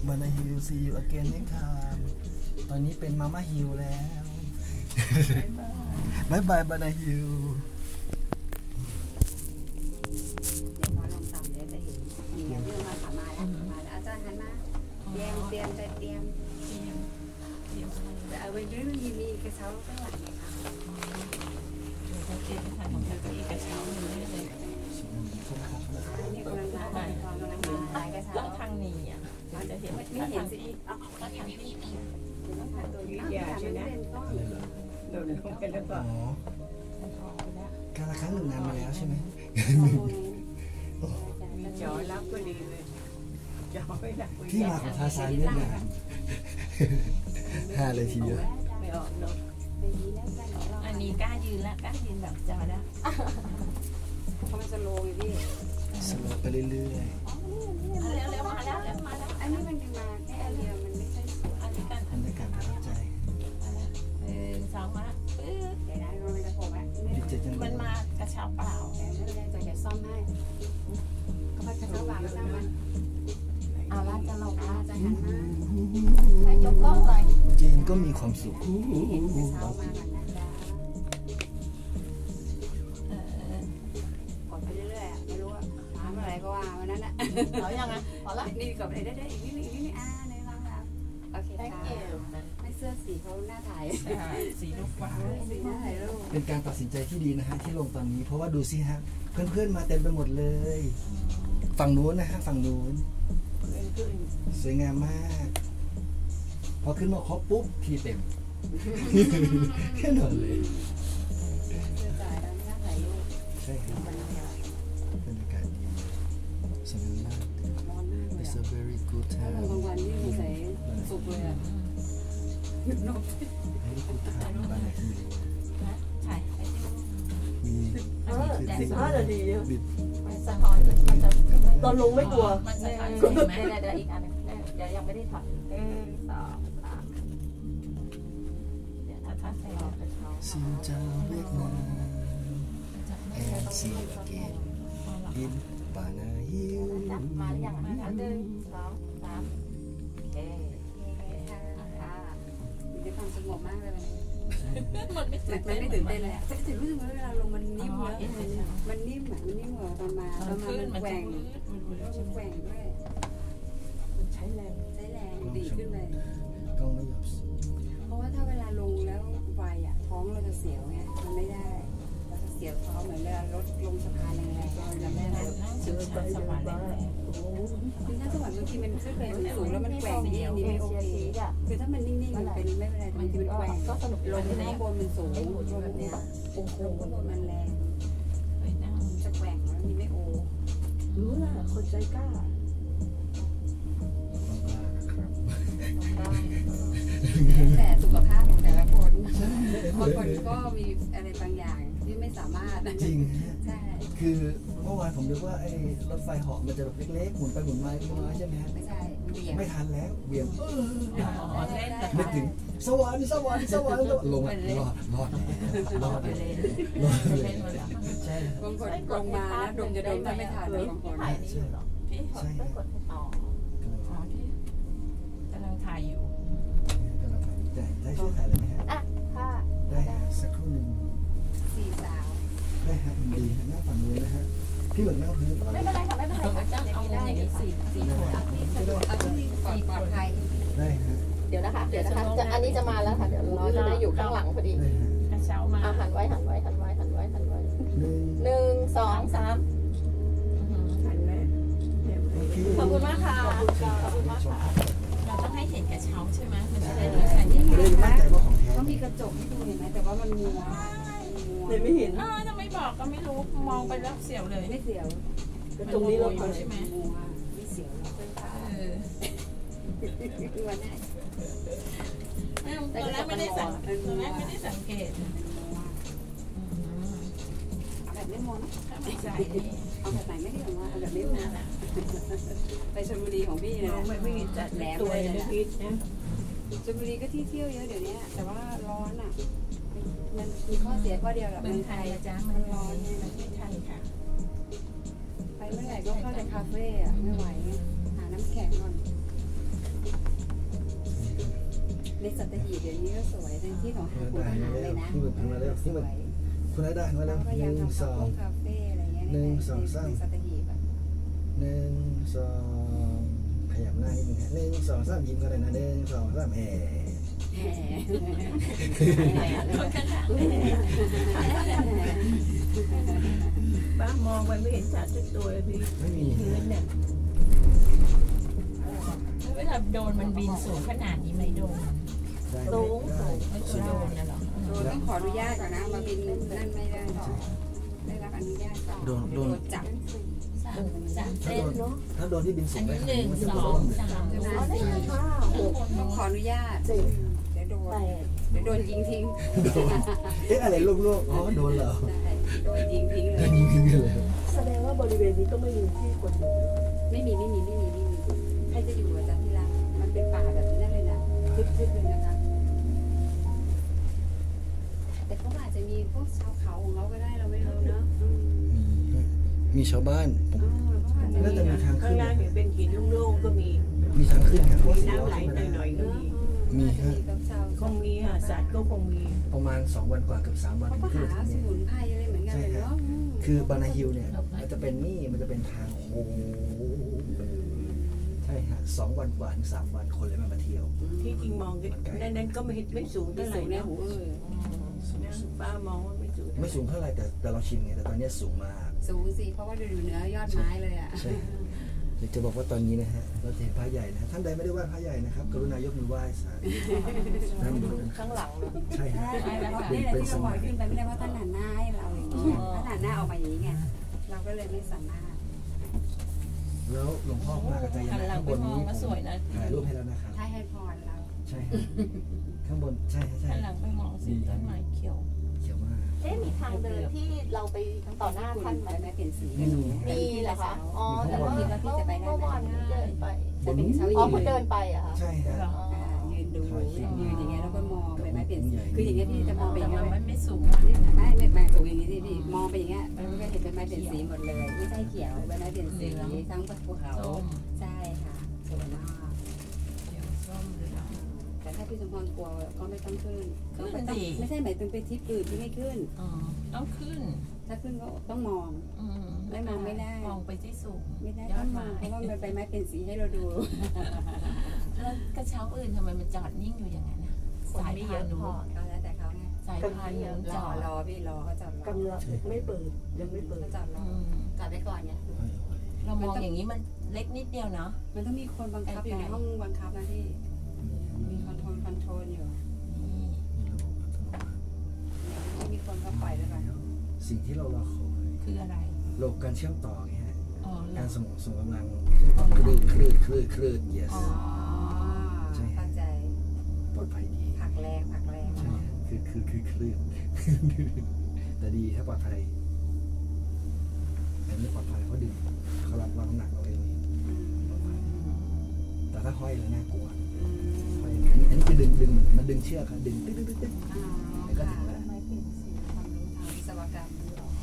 บานาฮิลซีอยู่อเกนนี่ค่ะตอนนี้เป็นมาม่าฮิลแล้วบายบายบานาฮิลเตรียมแต่เอาไว้ด้วยมันมีกระเช้าข้างหลังไงคะเราเตรียมทางของเราก็อีกกระเช้าหนึ่งเลยนี่กำลังมากระเช้าแล้วทางนี้อ่ะจะเห็นไม่เห็นสิก็ทางนี้ตัวยืดยาใช่ไหมโดนลงไปแล้วก็การละครั้งหนึ่งนานมาแล้วใช่ไหมจอรับก็ดีเลยที่มาของทาซานเนี่ยนะ5 เลยทีเดียวไม่ออกเนาะอันนี้กล้ายืนแล้วกล้ายืนแบบจอได้เขาไม่สโลว์พี่สโลว์ไปเรื่อยๆเร็วมาแล้วอันนี้มันมาแค่เดียวมันไม่ใช่อันนี้กันบรรยากาศประทับใจ 2 มาเดี๋ยวนะมันจะโผล่ไหมมันมากระเช้าเปล่าแต่ไม่เป็นไรจะซ่อมให้ก็มากระเช้าเปล่าแล้วนั่งมันเอาละจะลงจะหันมาให้ยกล้องเลยเจนก็มีความสุขเห็นกระเช้ามาหนักนะจ๊ะกดไปเรื่อยๆไม่รู้ว่าถามอะไรก็ว่าวันนั้นน่ะเอายังไงพอละนี่กดไปได้อีกนิดนึงในร้านแล้วโอเคค่ะไม่เสื้อสีเขาหน้าถ่ายสีลูกฟ้าสีหน้าถ่ายรูปเป็นการตัดสินใจที่ดีนะฮะที่ลงตอนนี้เพราะว่าดูสิฮะเพื่อนๆมาเต็มไปหมดเลยฝั่งนู้นนะฮะฝั่งนู้นสวยงามมากพอขึ้นมาครบปุ๊บทีเต็มแค่นั้นเลยใช่ครับบรรยากาศดีสวยงามมาก It's a very good time บางวันนี่ใส่สุกเลยอ่ะหยุดนก Very good time บางทีใช่มี 15 นาทีมันสะท้อนมันจะตอนลงไม่กลัวมันสะท้อนไหมเดี๋ยวอีกอันนึงเดี๋ยวยังไม่ได้ถอด2 3เดี๋ยวถ้าใส่กระเช้าซินเจ้าเวียดนามแอนซีเกนดินบานาฮิลมาหรือยัง1 2 3 เอ๊มีความสงบมากเลยมันไม่ตื่นเต้นเลยแต่ถึงรู้สึกว่าเวลาลงมันนิ่มเยอะมันนิ่มเหมือนมันนิ่มกว่าตอนมามันแหว่งด้วยมันใช้แรงดีขึ้นเลยกล้องไม่หยับเพราะว่าถ้าเวลาลงแล้วไวอ่ะท้องเราจะเสียวไงมันไม่ได้เราจะเสียวท้องเหมือนเวลารถลงสะพานแรงๆเราจะไม่ได้เจอไปสวรรค์แรงคือถ้าสวรรค์บางทีมันขึ้นไปสูงแล้วมันแกว่งนี่อันนี้ไม่โอเคคือถ้ามันนิ่งๆมันเป็นไม่เป็นไรบางทีมันแกว่งก็สนุกลงข้างบนมันสูงลงแบบเนี้ยลงข้างบนมันแรงจะแกว่งแล้วนี่ไม่โอรู้ล่ะคนใจกล้าแต่สุขภาพของแต่ละคนบางคนก็มีอะไรบางอย่างที่ไม่สามารถจริงใช่คือเมื่อวานผมนึกว่าไอ้รถไฟเหาะมันจะแบบเล็กๆหมุนไปหมุนมาน้อยใช่ไหมฮะไม่ใช่ไม่ทันแล้วเบี่ยงนึกถึงสวรรค์ลงรอดใช่บางคนลงมานะดมจะดมถ้าไม่ทันบางคนพี่ต้องกดต่อกำลังถ่ายอยู่ได้ช่วยถ่ายเลยไหมฮะค่ะได้ฮะสักครู่หนึ่ง 4 สาวได้ฮะดีหน้าฝั่งนู้นนะฮะพี่เหมือนนั่งพื้นไม่เป็นไรค่ะไม่เป็นไรค่ะเอาอย่างนี้4 คนเอาที่ปลอดภัยได้ฮะเดี๋ยวนะคะอันนี้จะมาแล้วค่ะเดี๋ยวเราจะได้อยู่ข้างหลังพอดีกระเช้ามาหันไว้1 2 3ขอบคุณมากค่ะเราต้องให้เห็นกระเช้าใช่ไหมมันจะได้รู้ชัดเจนก็มีกระจกให้ดูเห็นไหมแต่ว่ามันมัวไม่เห็นจะไม่บอกก็ไม่รู้มองไปแล้วเสียวเลยไม่เสียวตรงนี้เราใช่ไหมไม่เสียวหรอกตอนแรกไม่ได้สังเกตแบบไม่มัวนะถ้าไม่ใส่เอาแบบไหนไม่ได้หรอกว่าเอาแบบไม่มัวไปชลบุรีของพี่นะไม่จัดแหลมเลยนะชลบุรีก็ที่เที่ยวเยอะเดี๋ยวนี้แต่ว่าร้อนอ่ะมันมีข้อเสียข้อเดียวแหละเมืองไทยจ้ามันร้อนประเทศไทยค่ะไปเมื่อไหร่ก็เข้าแต่คาเฟ่อะไม่ไหวหาน้ำแข็งก่อนในสัตหีบเดี๋ยวนี้ก็สวยเป็นที่ของคุณทหารเลยนะสวยคุณได้ได้มาแล้วพยายาม 1 ทำคาเฟ่อะไรเงี้ยในสัตหีบอ่ะ 1 2ขยับหน้านิดนึงฮะ1 2 3ยิ้มกันเลยนะ1 2 3แห่ป้ามองไปไม่เห็นสัตว์สักตัวเลยพี่ไม่มีพื้นเนี่ยเวลาโดนมันบินสูงขนาดนี้ไม่โดนสูงไม่เคยโดนนะหรอต้องขออนุญาตก่อนนะมาบินนั่นไม่ได้ได้รับอนุญาตก่อนโดนจับสามเส้นถ้าโดนที่บินสูอังนได้นี้ขนาดนี้มันจะ 1 โดน 2 3 ใช่ไหม 6 ต้องขออนุญาตเดี๋ยวโดนยิงทิ้งเอ๊ะอะไรลูกๆอ๋อโดนเหรอได้โดนยิงทิ้งเลโดยนยิงทิ้งเลยแสดงว่าบริเวณนี้ก็ไม่มีที่คนอยู่ไม่มีใครจะอยู่อาจารย์ที่รักมันเป็นป่าแบบนั้นเลยนะทึบๆเลยนะคะแต่เขาอาจจะมีพวกชาวเขาของเขาก็ได้เราไม่รู้เนาะมีชาวบ้านผมน่าจะมีทางข้าขึ้งนล่างเนี่ยเป็นหินโล่งๆก็มีมีทางขึ้นครับมีน้ำไหลหน่อยๆก็มีมีฮะคงมีค่ะสัตว์ก็คงมีประมาณ2 วันกว่าเกือบ3 วันเขาก็ขึ้นหามาถึงสเนี่ยมุนไพรอะไรเหมือนกันเลยเนาะคือบานาฮิลเนี่ยมันจะเป็นมันจะเป็นทางโค้งใช่ฮะ2 วันกว่าถึง3 วันคนเลยมาเที่ยวที่จริงมองนั้นก็ไม่สูงที่เท่าไหสูร่งในนะหูป้ามองว่าไม่สูงไม่สูงเท่าไหร่แต่เราชินไงแต่ตอนนี้สูงมากสูงสิเพราะว่าดูเหนือยอดไม้เลยอ่ะใช่เดี๋ยวจะบอกว่าตอนนี้นะฮะเราจะเห็นพระใหญ่นะท่านใดไม่ได้ไหว้พระใหญ่นะครับกรุณายกมือไหว้สาธุท่านดูข้างหลังเลยใช่ฮะนี่แหละที่เราปล่อยขึ้นไปไม่ได้เพราะท่านหันหน้าให้เราอย่างนี้ท่านหันหน้าออกมาอย่างนี้ไงเราก็เลยไม่สามารถแล้วหลวงพ่อมากับใจยัหังนหลังข้างไปบนมองนี้ก็สวยนะถ่ายรูปให้แล้วนะครับถ้าให้พรเราใช่ฮะข้างบนใช่ใช่หันหลังไปมองสิต้นไม้เขียวเขียวมากเอ๊ะมีทางเดินที่เราไปต่อหน้าท่านไหมแม่เปลี่ยนสีมีเหรอคะอ๋อแต่ว่าเมื่อวานนี้เดินไปจะเป็นเช้าอ๋อยืคุณนเดินไปอะคะใช่ฮะยืนดูยืนอย่างเงี้ยแล้วก็มองไปไม่เปลี่ยนสีคืออย่างเงี้ยพี่จะมองไปอแต่ย่างมัเงี้นยไม่สูงมากไม่สูงอย่างนี้พี่มองไปอย่างเงี้ยมันก็เห็นเป็นไม้เปลี่ยนสีหมดเลยไม่ใช่เขียวเป็นไม้เปลี่ยนสีทั้งภูเขาส้มใช่ค่ะสวยมากเขียวส้มหรือแต่ถ้าพี่สมพรกลัวก็ไม่ต้องขึ้นขึ้นสิไม่ใช่หมายถึงไปทริปอื่นที่ไม่ขึ้นอ๋อต้องขึ้นถ้าขึ้นก็ต้องมอง ไม่มองไม่ได้มองไปที่สูงไม่ได้ยต้อองดมไม้องเพราะว่ามันไปไม้เป็นสีให้เราดูแล้วกระเช้าอื่นทำไมมันจอดนิ่งอยู่อย่างนั้นนะสายพานหนูก็แล้วแต่เขาไงสายพานหนูจอดรอพี่รอเขาจอดรอกำลังไม่เปิดยังไม่เปิดเขาจอดรออืมจอดไว้ก่อนเนี่ยเรามองอย่างนี้มันเล็กนิดเดียวเนาะมันต้องมีคนบังคับอยู่ในห้องบังคับนะพี่มีคอนโทรลอยู่นี่ไม่มีคนก็ปล่อยไปก่อนสิ่งที่เรารอคอยคืออะไรโลกการเชื่อมต่อไงฮะอ๋อเหรกาอรส่งกำลังคลื่น yes อ๋อเข้าใจปลอดภัยดีผักแรงใช่ฮะคือคลื่น แต่ดีถ้าปลอดภัยอันนี้ปลอดภัยเขาดึงเขารับน้ำหนักเราเองปลอดภัยแต่ถ้าห้อยแล้วน่ากลัวห้อยอันนี้คือดึงเหมือนมันดึงเชือกครับดึงตึ๊ดแล้วก็ถึงแล้วความรู้ทางวิศวกรรม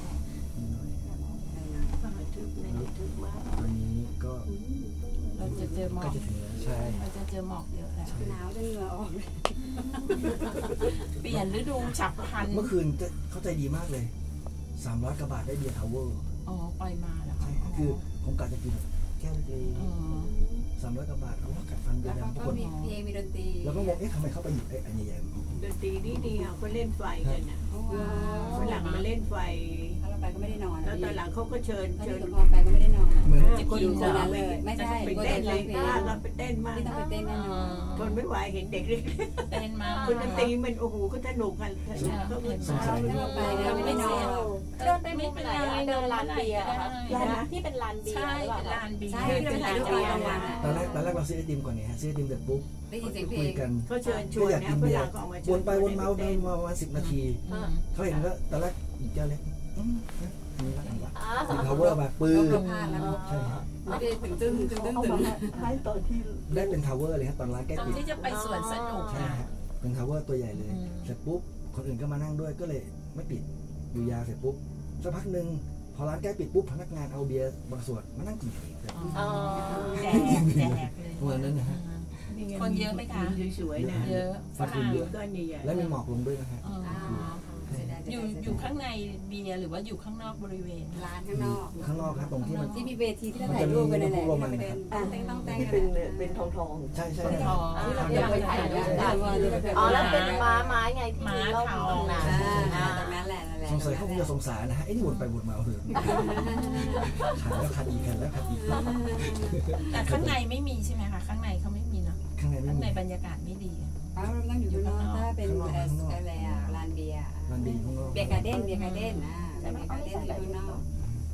ป่าทึบในทึบมากตอนนี้ก็เราจะเจอหมอก็กจะถึงแล้วใช่เราจะเจอหมอกเยอะแล้วหนาวจนเหงื่อออกเลยเปลี่ยนฤดูฉับพลันเมื่อคืนเข้าใจดีมากเลย300 กว่าบาทได้เบียร์ทาวเวอร์อ๋อไปมาแล้วใช่คือผมกะจะกินแก้วเล็กอ๋อๆ300 กว่าบาทเขาว่ากัดฟันเบียแล้วร์เขาดำทุกก็คนมีเพลงมีดนตรีแล้วก็งงทำไมเขาไปหยิบอันใหญ่ๆดนตรีดีๆเขาเล่นไฟกันนะฝรั่งมาเล่นไฟถ้าเราไปก็ไม่ได้นอนแล้วตอนหลังเขาก็เชิญถ้าพี่สมพรไปก็ไม่ได้นอนเหมือนคนดูคนนั้นเลยไม่ใช่ไปคนเต้นแต่เลร้อย งเพลงเราไปเต้นมากไม่ต้องไปเต้นแน่นอนทนไม่ไหวเห็นเด็กเล็กเต้นมาคนดนตรีมันโอ้โหเขาสนุกกันเขาก็เราไปแล้วไม่ได้นอนเดินไปมุมไหนอะเดินลานเบียร์อะคะที่เป็นลานเบียร์ใช่หรือเปเป็นล่าลานเบียร์ใช่ที่เราถ่ายรูปกลางวันอ่ะตอนแรกเราซื้อไอติมก่อนไงฮะซื้อไอติมเสร็จปุ๊บได้ยินเสียงเพลคุยงกันเขาเชิญชวนอยากนะกินฝเบียรั่งร์ก็ออกมาวนไปวนมาเดินมาประมาณ10 นาที เขาเห็นก็ตอนแรกหยิบแก้วเล็กอันนี้ก็ทำว่าเป็นพาวเวอร์มาปื้เราพลาดแล้วใช่ครับไม่ได้ถึงตึ้งถึงให้ตอนที่ได้เป็นทาวเวอร์เลยครับตอนร้านใกล้ตอนปิดที่จะไปสวนสนุกใช่นะฮะเป็นทาวเวอร์ตัวใหญ่เลยอืมเสร็จปุ๊บคนอื่นก็มานั่งด้วยก็เลยไม่ปิดอยู่ยาวเสร็จปุ๊บสักพักหนึ่งพอร้านใกล้ปิดปุ๊บพนักงานเอาเบียร์บางส่วนมานั่งกินเองเลยอ๋อแจกเลยประมาณนั้นนะฮะนคนเยอะไหมคะสวยๆนะเยอะฝรั่งก้อนใหญ่ๆและมีหมอกลงด้วยนะฮะอ๋ออยู่ข้างในเบียร์หรือว่าอยู่ข้างนอกบริเวณร้านข้างนอกข้างนอกครับตรงที่มันที่มีเวทีที่เราถ่ายรูปกันนั่นแหละที่เราไปเดินเต้นต้องเต้นที่กันเป็นทองใช่ใช่ที่เราไปถ่ายรูปกันอ๋อแล้วเป็นม้าไงที่มีร่มตรงนั้นตรงนั้นแหละนั่นแหละสงสัยเขาคงจะสงสารนะฮะไอ้นี่วนไปวนมาเหอะขัดแล้วขัดอีกขัดแล้วขัดอีกแต่ข้างในไม่มีใช่ไหมคะข้างในเขาไม่มีเนาะข้างในไม่ข้างมีในบรรยากาศไม่ดีเราต้องอยู่ข้างนอกถ้าเป็นอะไรอ่ะลานเบียร์มันดีข้างนอกเบียร์การ์เด้นเบียร์การ์เด้นเบียร์การ์เด้นอยู่ข้างนอก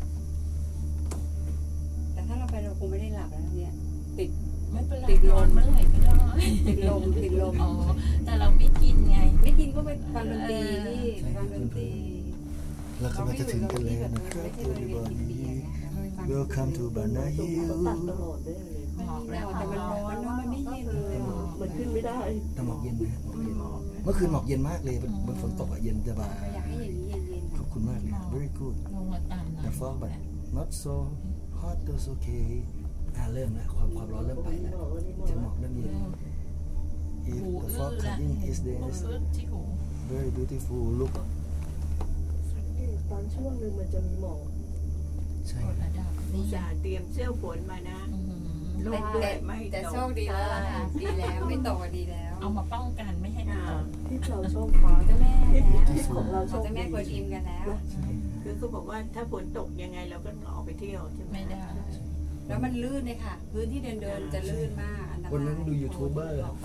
แต่ถ้าเราไปเราคงไม่ได้หลับแล้วเนี่ยติดไม่เป็นไรติดลมเมื่อไหร่ก็ได้ติดลมอ๋อแต่เราไม่กินไงไม่กินก็ไปฟังดนตรีที่ฟังดนตรีเรากำลังจะถึงกันแล้วนะครับ Welcome to Banana Hill แต่มันร้อนเนาะมันไม่เย็นเลยมันขึ้นไม่ได้แต่หมอกเย็นนะเมื่อคืนหมอกเย็นมากเลยบนฝนตกอะเย็นสบายอยากให้อย่างนี้เย็นขอบคุณมากเลย very good ลงมาตามหน่อยแต่ fog but not so hot it's okay เริ่มแล้วความร้อนเริ่มไปแล้วจะหมอกเริ่มเย็น if หู the อื้ fog อละ coming is หู there อื้อที่หู very beautiful look ตอนช่วงหนึ่งมันจะมีหมอกใช่กดระดับนี่จะเตรียมเสื้อฝนมานะอื้อหือลมด้วยไม่แต่ตโชกคดีแล้วล่ะดีแล้วไม่ตกดีแล้วเอามาป้องกันไม่ให้มันตกที่เราโชคขอเจ้าแม่แล้วของเราขโชอคเจ้าแม่กวนอิมกันแล้วคือเขาบอกว่าถ้าฝนตกยังไงเราก็ออกไปเที่ยวใช่ไหมไม่ได้แล้วมันลื่นเลยค่ะ พื้นที่เดินจะลื่นมากอันตรายวันนั้นดูยูทูบเบอร์เหรอ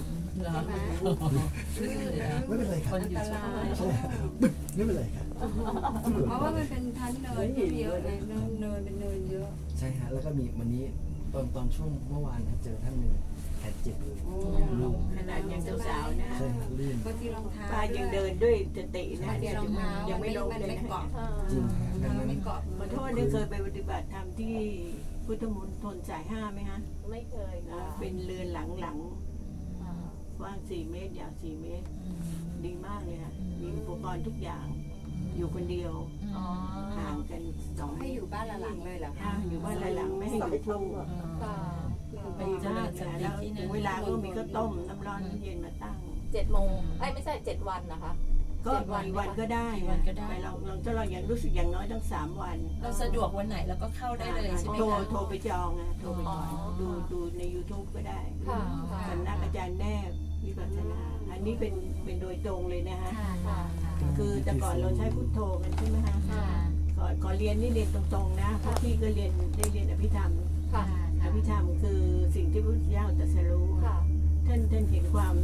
ลื่นนะไม่เป็นไรคครับ นอยู่อันตช่วรายใช่ไม่เป็นไรครับเพราะว่ามันเป็นทันเนินเยอะเลยเนินเป็นเนินเยอะใช่ฮะแล้วก็มีวันนี้ตอนช่วงเมื่อวานนะเจอท่านหนึ่งแขนเจ็บเลยขนาดยังสาวๆนะใช่ฮะลื่นบางทีรองเท้าป้ายังเดินด้วยสตินะบางทีรองเท้ายังไม่ลงมันเลยไม่นะเกาะจริงฮะดังมันนั้นไม่เกาะขอโทษเนี่ยเคยไปปฏิบัติธรรมที่พุทธมณฑลสาย5ไหมฮะไม่เคยค่ะเป็นเรือนหลังๆกว้าง4 เมตรยาว4 เมตร ดีมากเลยค่ะมีอุปกรณ์ทุกอย่าง อยู่คนเดียวอ๋อห่างกัน2 เมให้ตอรยู่บ้านละหลังเลยเหรอคะอยู่บ้านหลังๆไม่ให้อยู่คู่ค่ะไปดีเจมาริกญสนะติแล้วที่ถึนั่นงเวลาก็มีข้าวต้มน้ำร้อนน้ำเย็นมาตั้ง 7 โมงไม่ใช่7 วันนะคะก็วันก็ได้ไปเราเราอย่างรู้สึกอย่างน้อยต้อง3 วันเราสะดวกวันไหนเราก็เข้าได้เลยใช่ไหมคะโทรไปจองนะโทรไปก่อนดูใน YouTube ก็ได้ค่ะสำนักอาจารย์แนบวิปัสสนาอันนี้เป็นโดยตรงเลยนะฮะค่ะคือแต่ก่อนเราใช้พุทโธกันใช่ไหมฮะค่ะก่อนเรียนนี่เรียนตรงๆนะเพราะพี่ก็ได้เรียนอภิธรรมค่ะอภิธรรมคือสิ่งที่พระพุทธเจ้าตรัสรู้ค่ะท่านเห็นความ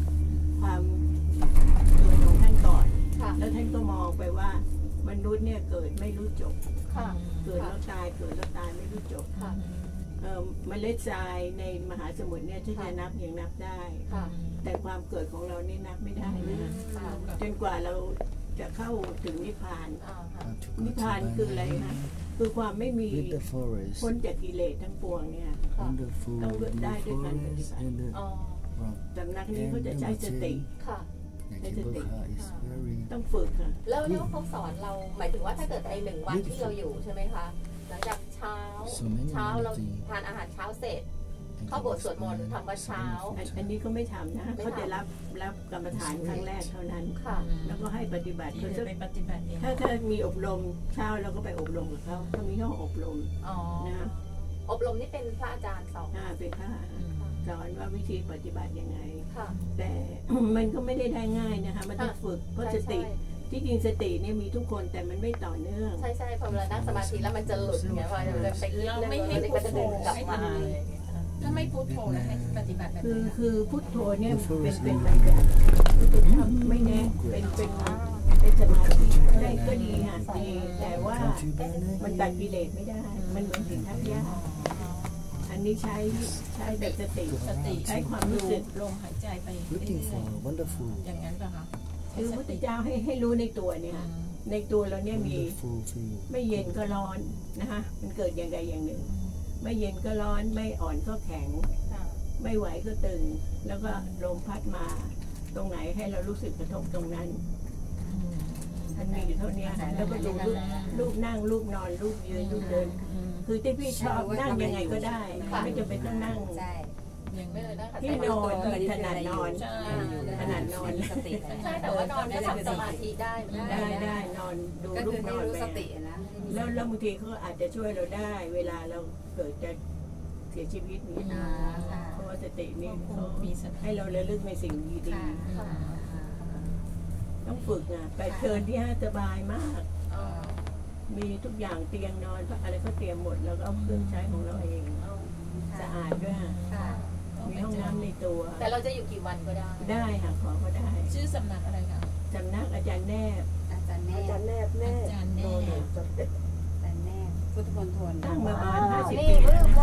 ตัวของท่านก่อนค่ะแล้วท่านก็มองไปว่ามนุษย์เนี่ยเกิดไม่รู้จบค่ะเกิดแล้วตายเกิดแล้วตายไม่รู้จบค่ะเมล็ดทรายในมหาสมุทรเนี่ยที่จะนับยังนับได้ค่ะแต่ความเกิดของเรานี่นับไม่ได้นะค่ะจนกว่าเราจะเข้าถึงนิพพานค่ะนิพพานคืออะไรนะคือความไม่มี with the forest พ้นจากกิเลสทั้งปวงเนี่ย wonderful ต้องเลือกได้ด้วยการปฏิบัติ and the อ๋อ rock สำนักนี้เขาจะใช้สติค่ะในเทเบิลคา is very ต้องฝึกค่ะแล้วเขาสอนเราหมายถึงว่าถ้าเกิดใน1 วันที่เราอยู่ใช่ไหมคะ หลังจากเช้าเราทานอาหารเช้าเสร็จ เข้าโบสถ์สวดมนต์ทำวัดเช้าอันนี้ก็ไม่ทำนะเขาจะรับกรรมฐานครั้งแรกเท่านั้นค่ะแล้วก็ให้ปฏิบัติที่จะไปปฏิบัติเองถ้ามีอบรมเช้าเราก็ไปอบรมกับเขาเขามีห้องอบรมอ๋อนะอบรมนี่เป็นพระอาจารย์สอนเป็นพระสอนว่าวิธีปฏิบัติยังไงค่ะแต่ มันก็ไม่ได้ง่ายนะคะมันต้องฝึกเพราะสติที่จริงสติเนี่ยมีทุกคนแต่มันไม่ต่อเนื่องใช่ใช่พอเวลานั่งสมาธิแล้วมันจะหลุดไงว่าเราไปคิดเราเรื่องไม่ให้แล้วพุก็ทจะโธดึงกลับไม่มาทำอะไรถ้าไม่พุทโธแล้วให้ปฏิบัติแบบคือไหนพุทโธเนี่ยเป็นแบบทำไม่แน่เป็นสมาธิได้ก็ดีค่ะดีแต่ว่ามันตัดกิเลสไม่ได้ มันเหมือนสินทัพยาอันนี้ใช้แบบสติสติใช้ความรู้สึกลมหายใจไปเรื่ looking อย for wonderful ๆอย่างนั้นป่ะคะคือพระพุทธเจ้าให้รู้ในตัวเนี่ยค่ะในตัวเราเนี่ยมี wonderful feel ไม่เย็นก็ร้อนนะคะมันเกิดอย่างใดอย่างหนึ่ง ไม่เย็นก็ร้อนไม่อ่อนก็แข็ง ไม่ไหวก็ตึง แล้วก็ลมพัดมาตรงไหนให้เรารู้สึกกระทบตรงนั้นมันมีอยู่เท่านี้ค่ะแล้วก็ดูรูปนั่งรูปนอนรูปยืนรูปเดิน คือที่พี่ชอบนั่งยังไงก็ได้ ไม่จำเป็นต้องนั่งใช่ไม่เลยนะคะที่นอนขนาดนอนใช่ขนาดนอนสติใช่แต่ว่านอนก็ทำสมาธิได้ได้นอนดูก็รูคือปนไม่อนรู้ไปสตินะแล้วบางทีเขาอาจจะช่วยเราได้ เวลาเราเกิดจะเสียชีวิตนี้เพราะว่าสตินี่เขาให้เราระลึกในสิ่งดีๆต้องฝึกนะไปเชิญที่สบายมาก มีทุกอย่างเตียงนอนอะไรก็เตรียมหมดแล้วก็เอาเครื่องใช้ของเราเองสะอาดด้วยมีห้องน้ำในตัวแต่เราจะอยู่กี่วันก็ได้ได้ค่ะขอก็ได้ชื่อสำนักอะไรคะสำนักอาจารย์แนบอาจารย์แน่อาจารย์แนบแน่อาจารย์แน่แต่แน่พุทธมณฑลตั้งมาประมาณ50 นี่ปีวืแล้วบนะ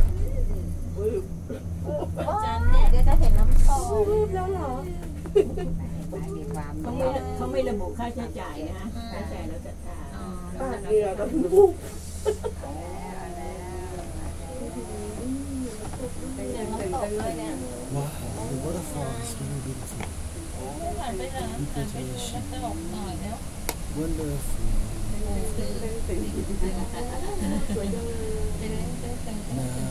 อาจารย์แน่เดี๋ยวจะเห็นน้ำตกมีความเขาไม่ระบุค่าใช้จ่ายนะแล้วแต่เราจะทาเรือก็ถูกตึงตึงเลยเนี่ย Wow, the waterfall is really beautiful. ผ่านไปหลังผ่านไปดูน้ำตกหน่อยแล้ว Wonderful. ตึง Now